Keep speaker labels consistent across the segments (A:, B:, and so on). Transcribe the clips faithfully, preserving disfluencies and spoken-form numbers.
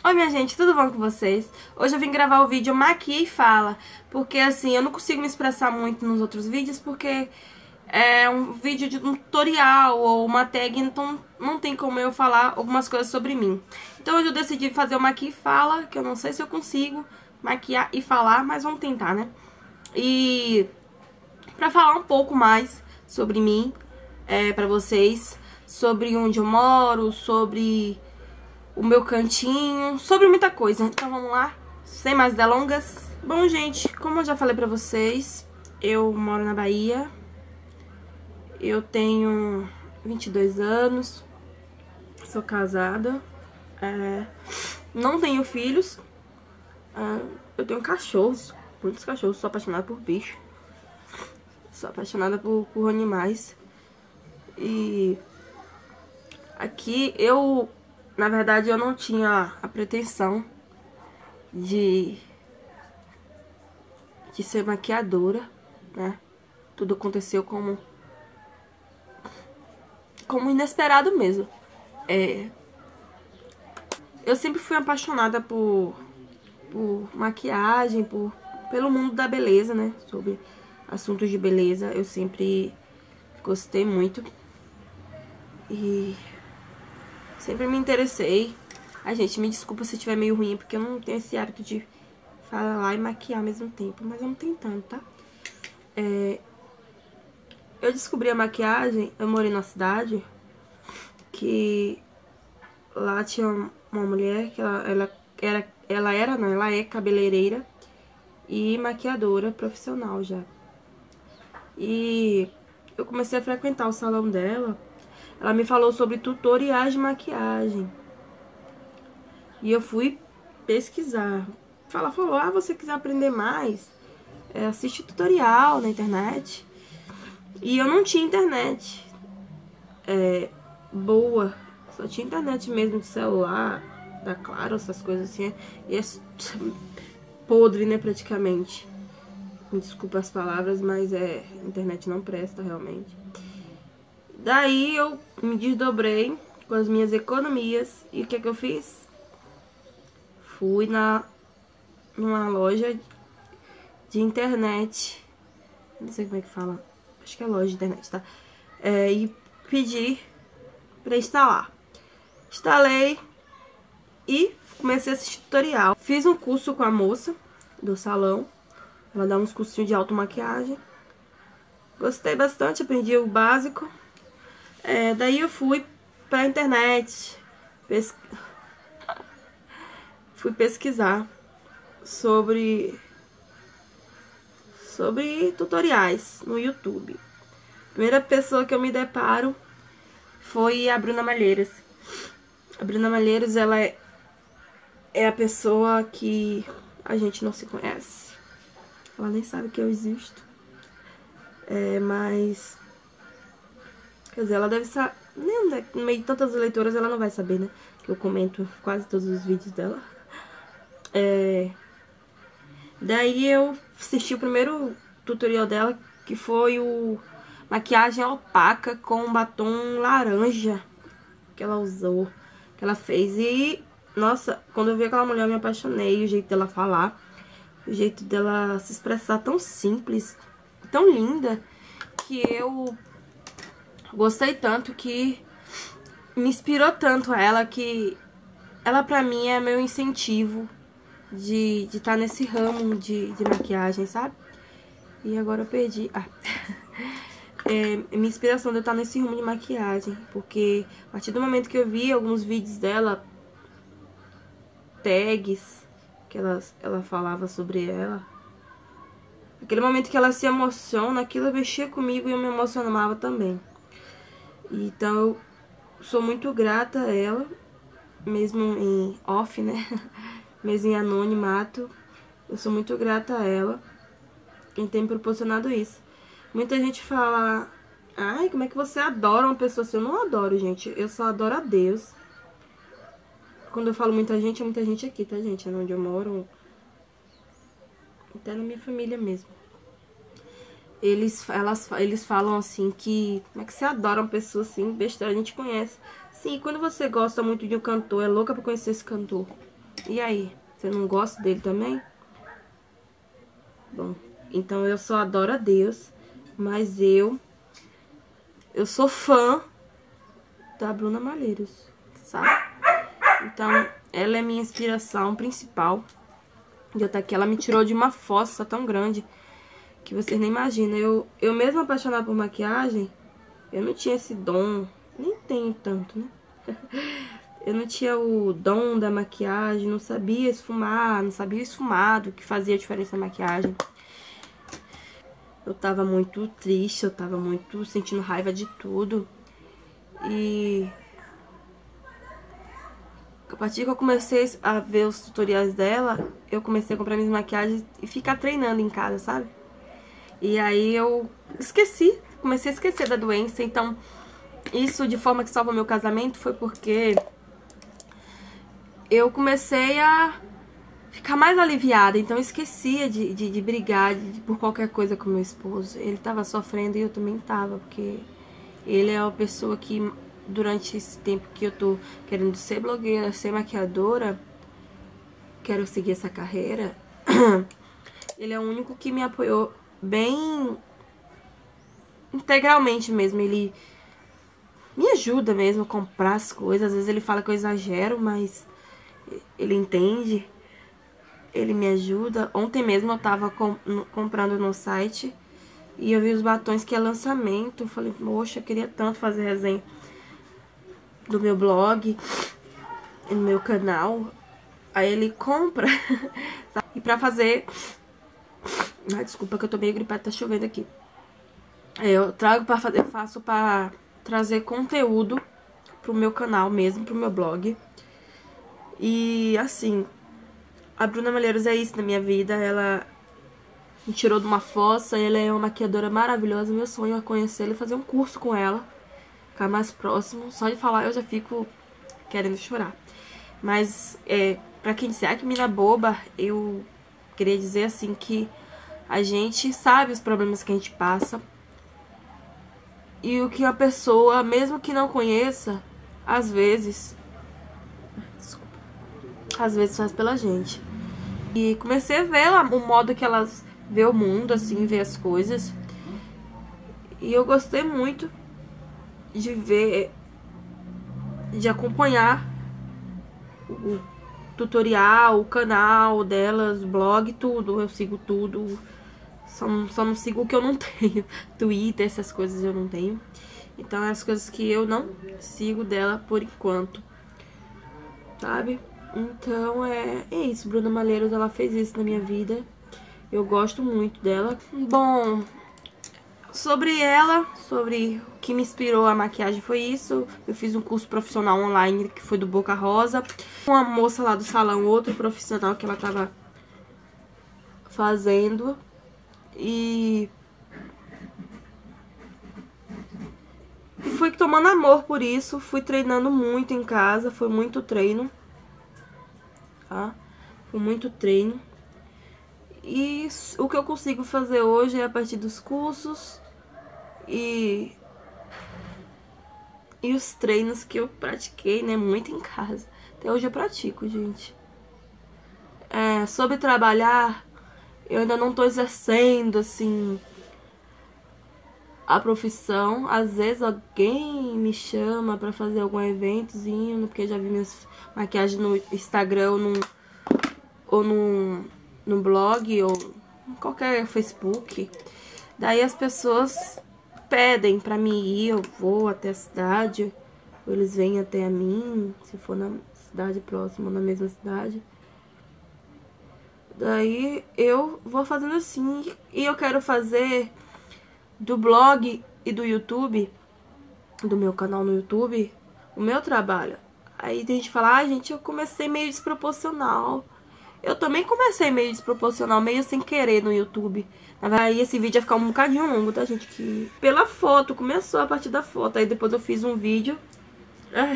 A: Oi minha gente, tudo bom com vocês? Hoje eu vim gravar o vídeo Maquia e Fala, porque assim, eu não consigo me expressar muito nos outros vídeos, porque é um vídeo de um tutorial ou uma tag, então não tem como eu falar algumas coisas sobre mim. Então hoje eu decidi fazer o Maquia e Fala, que eu não sei se eu consigo maquiar e falar, mas vamos tentar, né? E pra falar um pouco mais sobre mim, é, pra vocês, sobre onde eu moro, sobre o meu cantinho, sobre muita coisa. Então vamos lá, sem mais delongas. Bom, gente, como eu já falei pra vocês, eu moro na Bahia. Eu tenho vinte e dois anos, sou casada, é, não tenho filhos, é, eu tenho cachorros, muitos cachorros, sou apaixonada por bicho, sou apaixonada por, por animais. E aqui eu, na verdade, eu não tinha a pretensão de, de ser maquiadora, né? Tudo aconteceu como, como inesperado mesmo. É, eu sempre fui apaixonada por, por maquiagem, por, pelo mundo da beleza, né? Sobre assuntos de beleza, eu sempre gostei muito. E sempre me interessei. Ai, gente, me desculpa se estiver meio ruim, porque eu não tenho esse hábito de falar e maquiar ao mesmo tempo. Mas vamos tentando, tá? É, eu descobri a maquiagem, eu morei numa cidade que lá tinha uma mulher que ela, ela era, ela era, não, ela é cabeleireira e maquiadora profissional já. E eu comecei a frequentar o salão dela. Ela me falou sobre tutoriais de maquiagem. E eu fui pesquisar. Ela falou, ah, você quiser aprender mais, é, assiste tutorial na internet. E eu não tinha internet é, boa. Só tinha internet mesmo de celular, da Claro, essas coisas assim. E é podre, né, praticamente. Me desculpa as palavras, mas é, a internet não presta realmente. Daí eu me desdobrei com as minhas economias. E o que é que eu fiz? Fui na numa loja de internet. Não sei como é que fala. Acho que é loja de internet, tá? É, e pedi pra instalar. Instalei e comecei a assistir tutorial. Fiz um curso com a moça do salão. Ela dá uns cursinhos de automaquiagem. Gostei bastante, aprendi o básico. É, daí eu fui pra internet, pes... fui pesquisar sobre, sobre tutoriais no YouTube. A primeira pessoa que eu me deparo foi a Bruna Malheiros. A Bruna Malheiros, ela é, é a pessoa que a gente não se conhece. Ela nem sabe que eu existo. É, mas... Quer dizer, ela deve saber, né, no meio de tantas leitoras ela não vai saber, né, que eu comento quase todos os vídeos dela. É, daí eu assisti o primeiro tutorial dela, que foi o maquiagem opaca com batom laranja que ela usou, que ela fez. E, nossa, quando eu vi aquela mulher eu me apaixonei, o jeito dela falar, o jeito dela se expressar tão simples, tão linda, que eu... gostei tanto, que me inspirou tanto ela, que ela pra mim é meu incentivo de estar tá nesse ramo de, de maquiagem, sabe? E agora eu perdi. Ah. É, minha inspiração de eu estar tá nesse ramo de maquiagem, porque a partir do momento que eu vi alguns vídeos dela, tags, que ela, ela falava sobre ela, aquele momento que ela se emociona, aquilo mexia comigo e eu me emocionava também. Então eu sou muito grata a ela, mesmo em off, né? Mesmo em anonimato, eu sou muito grata a ela, quem tem proporcionado isso. Muita gente fala, ai, como é que você adora uma pessoa assim? Eu não adoro, gente, eu só adoro a Deus. Quando eu falo muita gente, é muita gente aqui, tá, gente? É onde eu moro, até na minha família mesmo. Eles, elas, eles falam assim que... Como é que você adora uma pessoa assim? Besteira, a gente conhece. Sim, quando você gosta muito de um cantor, é louca pra conhecer esse cantor. E aí, você não gosta dele também? Bom, então eu só adoro a Deus, mas eu... Eu sou fã da Bruna Malheiros, sabe? Então, ela é minha inspiração principal. E até que ela me tirou de uma fossa tão grande que vocês nem imaginam. Eu, eu mesmo apaixonada por maquiagem, eu não tinha esse dom, nem tenho tanto, né? Eu não tinha o dom da maquiagem, não sabia esfumar, não sabia o esfumado que fazia diferença na maquiagem. Eu tava muito triste, eu tava muito sentindo raiva de tudo. E a partir que eu comecei a ver os tutoriais dela, eu comecei a comprar minhas maquiagens e ficar treinando em casa, sabe? E aí eu esqueci, comecei a esquecer da doença. Então, isso de forma que salvou meu casamento foi porque eu comecei a ficar mais aliviada. Então eu esquecia de, de, de brigar de, por qualquer coisa com meu esposo. Ele tava sofrendo e eu também tava, porque ele é uma pessoa que, durante esse tempo que eu tô querendo ser blogueira, ser maquiadora, quero seguir essa carreira, ele é o único que me apoiou bem integralmente mesmo. Ele me ajuda mesmo a comprar as coisas. Às vezes ele fala que eu exagero, mas ele entende. Ele me ajuda. Ontem mesmo eu tava com, no, comprando no site e eu vi os batons que é lançamento. Eu falei, poxa, eu queria tanto fazer resenha do meu blog, no meu canal. Aí ele compra. E pra fazer... Ai, desculpa que eu tô meio gripada, tá chovendo aqui. Eu trago pra fazer, eu faço pra trazer conteúdo pro meu canal mesmo, pro meu blog. E assim, a Bruna Malheiros é isso na minha vida. Ela me tirou de uma fossa, ela é uma maquiadora maravilhosa. Meu sonho é conhecê-la e fazer um curso com ela, ficar mais próximo. Só de falar eu já fico querendo chorar. Mas, é, pra quem disser que mina boba, eu queria dizer assim que a gente sabe os problemas que a gente passa. E o que a pessoa, mesmo que não conheça, às vezes... Desculpa. Às vezes faz pela gente. E comecei a ver o modo que elas vê o mundo, assim, vê as coisas. E eu gostei muito de ver, de acompanhar o tutorial, o canal delas, o blog, tudo. Eu sigo tudo. Só, só não sigo o que eu não tenho. Twitter, essas coisas eu não tenho. Então, é as coisas que eu não sigo dela por enquanto, sabe? Então, é, é isso. Bruna Malheiros, ela fez isso na minha vida. Eu gosto muito dela. Bom, sobre ela, sobre o que me inspirou a maquiagem foi isso. Eu fiz um curso profissional online que foi do Boca Rosa. Uma moça lá do salão, outro profissional que ela tava fazendo. E... e fui tomando amor por isso. Fui treinando muito em casa. Foi muito treino, tá? Foi muito treino. E o que eu consigo fazer hoje é a partir dos cursos e, e os treinos que eu pratiquei, né? Muito em casa. Até hoje eu pratico, gente. É, sobre trabalhar, eu ainda não tô exercendo, assim, a profissão. Às vezes alguém me chama pra fazer algum eventozinho, porque já vi minhas maquiagens no Instagram ou no, ou no, no blog ou em qualquer Facebook. Daí as pessoas pedem pra mim ir, eu vou até a cidade, ou eles vêm até a mim, se for na cidade próxima ou na mesma cidade. Daí eu vou fazendo assim. E eu quero fazer do blog e do YouTube, do meu canal no YouTube, o meu trabalho. Aí tem gente que fala, ah, gente, eu comecei meio desproporcional. Eu também comecei meio desproporcional, meio sem querer no YouTube. Aí esse vídeo ia ficar um bocadinho longo, tá, gente? Que pela foto, começou a partir da foto. Aí depois eu fiz um vídeo. Ai.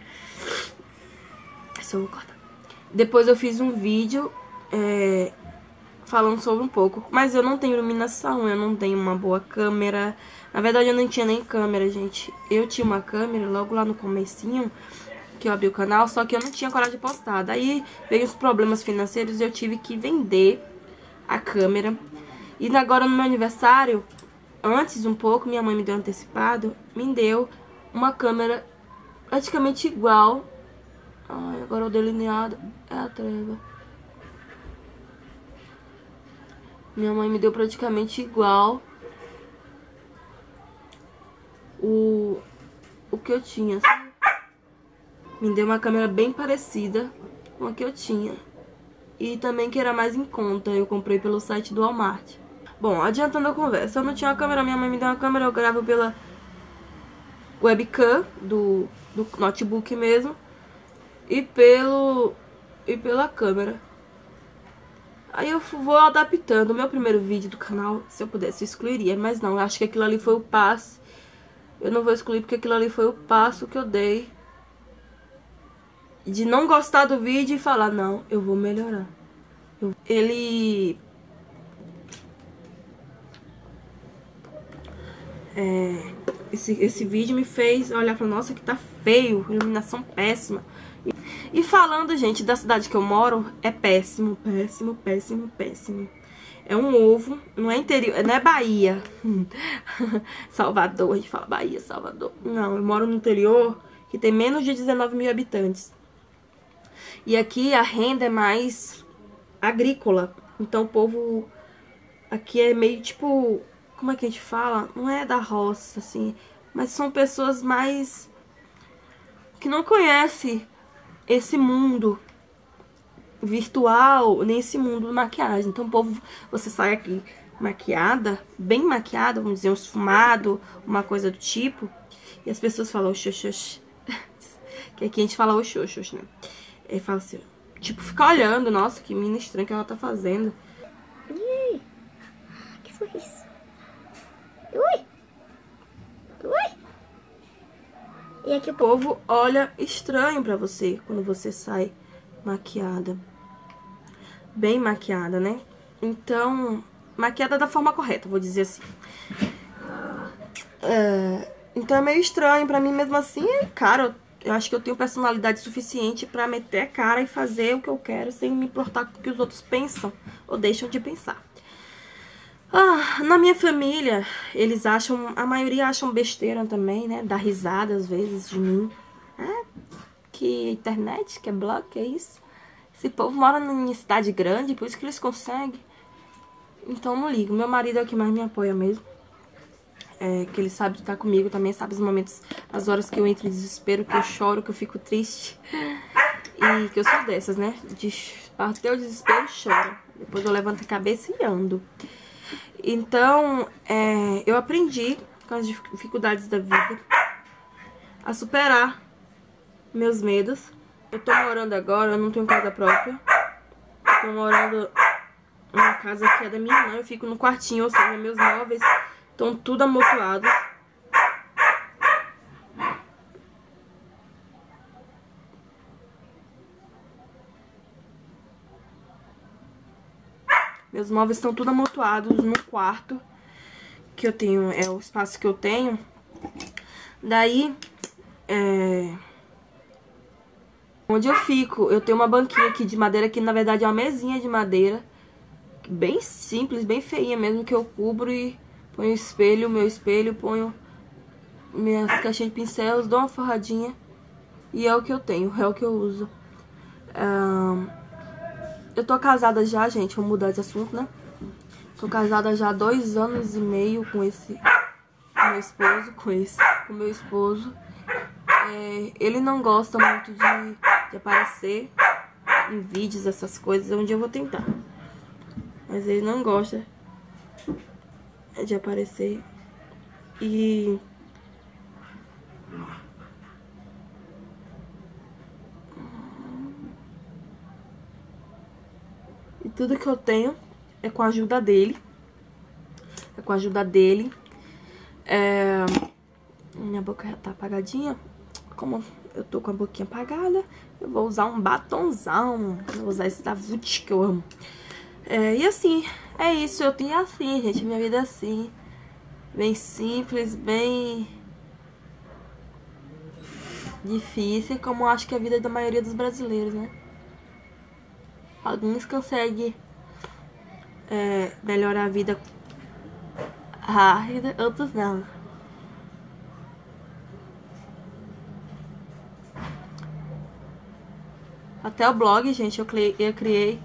A: Só vou cortar. Depois eu fiz um vídeo é, falando sobre um pouco. Mas eu não tenho iluminação, eu não tenho uma boa câmera. Na verdade eu não tinha nem câmera, gente. Eu tinha uma câmera logo lá no comecinho. que eu abri o canal, só que eu não tinha coragem de postar. Daí veio os problemas financeiros e eu tive que vender a câmera. E agora no meu aniversário, antes um pouco, minha mãe me deu antecipado, me deu uma câmera praticamente igual. Ai, agora o delineado é a treva. Minha mãe me deu praticamente igual o, o que eu tinha. Me deu uma câmera bem parecida com a que eu tinha. E também que era mais em conta, eu comprei pelo site do Walmart. Bom, adiantando a conversa, eu não tinha uma câmera, minha mãe me deu uma câmera, eu gravo pela webcam do, do notebook mesmo. E pelo e pela câmera. Aí eu vou adaptando. O meu primeiro vídeo do canal, se eu pudesse, eu excluiria. Mas não, eu acho que aquilo ali foi o passo. Eu não vou excluir porque aquilo ali foi o passo que eu dei. De não gostar do vídeo e falar, não, eu vou melhorar. Eu... Ele... É... Esse, esse vídeo me fez olhar pra, nossa, que tá feio, iluminação péssima. E falando, gente, da cidade que eu moro, é péssimo, péssimo, péssimo, péssimo. É um ovo, não é interior, não é Bahia. Salvador, a gente fala Bahia, Salvador. Não, eu moro no interior que tem menos de dezenove mil habitantes. E aqui a renda é mais agrícola. Então o povo aqui é meio tipo, como é que a gente fala? Não é da roça, assim, mas são pessoas mais que não conhecem esse mundo virtual, nem esse mundo de maquiagem. Então o povo, você sai aqui maquiada, bem maquiada, vamos dizer, um esfumado, uma coisa do tipo, e as pessoas falam oxoxox. Que aqui a gente fala oxoxox, né? E fala assim, tipo, fica olhando, nossa, que menina estranha que ela tá fazendo.
B: Ih, que foi isso? Ui! Ui!
A: E aqui o povo olha estranho pra você quando você sai maquiada. Bem maquiada, né? Então, maquiada da forma correta, vou dizer assim. É, então é meio estranho pra mim, mesmo assim, cara, eu acho que eu tenho personalidade suficiente pra meter a cara e fazer o que eu quero sem me importar com o que os outros pensam ou deixam de pensar. Ah, na minha família, eles acham, a maioria acham besteira também, né? Dá risada às vezes de mim. Ah, que internet, que é blog, que é isso? Esse povo mora em cidade grande, por isso que eles conseguem. Então não ligo. Meu marido é o que mais me apoia mesmo. É, que ele sabe estar comigo também, sabe os momentos, as horas que eu entro em desespero, que eu choro, que eu fico triste. E que eu sou dessas, né? De bater o desespero e choro. Depois eu levanto a cabeça e ando. Então, é, eu aprendi com as dificuldades da vida a superar meus medos. Eu tô morando agora, eu não tenho casa própria. Eu tô morando numa casa que é da minha irmã, eu fico no quartinho, ou seja, meus móveis estão tudo amontoados. Meus móveis estão tudo amontoados no quarto que eu tenho, é o espaço que eu tenho. Daí, é... onde eu fico, eu tenho uma banquinha aqui de madeira, que na verdade é uma mesinha de madeira, bem simples, bem feinha mesmo, que eu cubro e ponho o espelho, meu espelho, ponho minhas caixinhas de pincéis, dou uma forradinha e é o que eu tenho, é o que eu uso. Um... Eu tô casada já, gente, vamos mudar de assunto, né? Tô casada já há dois anos e meio com esse... com meu esposo, com esse... com meu esposo. É, ele não gosta muito de, de aparecer em vídeos, essas coisas, onde eu vou tentar. Mas ele não gosta de aparecer. E... E tudo que eu tenho é com a ajuda dele. É com a ajuda dele. É... Minha boca já tá apagadinha. Como eu tô com a boquinha apagada, eu vou usar um batonzão. Vou usar esse da Vult que eu amo. É, e assim, é isso. Eu tenho assim, gente. Minha vida é assim. Bem simples, bem... difícil, como eu acho que é a vida da maioria dos brasileiros, né? Alguns conseguem é, melhorar a vida rápida, outros não. Até o blog, gente, eu criei, eu criei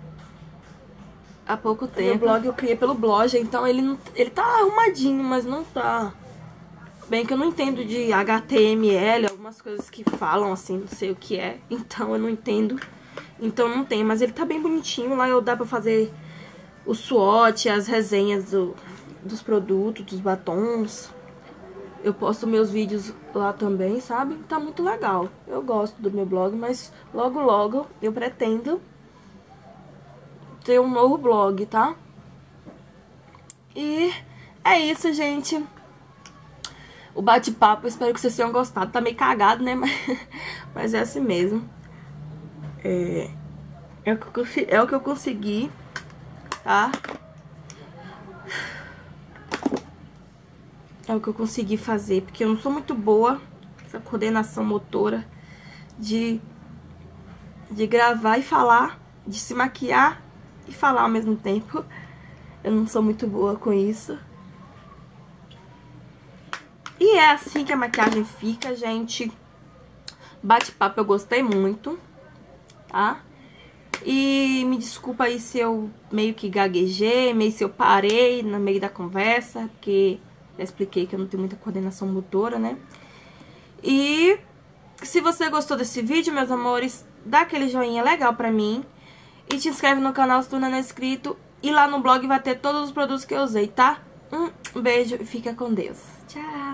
A: há pouco tempo. O blog eu criei pelo blog, então ele, não, ele tá arrumadinho, mas não tá... Bem que eu não entendo de H T M L, algumas coisas que falam assim, não sei o que é. Então eu não entendo, então não tem. Mas ele tá bem bonitinho, lá eu dá pra fazer o SWOT, as resenhas do, dos produtos, dos batons. Eu posto meus vídeos lá também, sabe? Tá muito legal. Eu gosto do meu blog, mas logo logo eu pretendo ter um novo blog, tá? E é isso, gente. O bate-papo, espero que vocês tenham gostado. Tá meio cagado, né? Mas, mas é assim mesmo. É, é, o que eu, é o que eu consegui, tá? É o que eu consegui fazer, porque eu não sou muito boa essa coordenação motora de, de gravar e falar, de se maquiar e falar ao mesmo tempo. Eu não sou muito boa com isso. E é assim que a maquiagem fica, gente. Bate-papo eu gostei muito, tá? E me desculpa aí se eu meio que gaguejei, meio se eu parei no meio da conversa, porque já expliquei que eu não tenho muita coordenação motora, né? E se você gostou desse vídeo, meus amores, dá aquele joinha legal pra mim. E te inscreve no canal se tu não é inscrito. E lá no blog vai ter todos os produtos que eu usei, tá? Um beijo e fica com Deus. Tchau!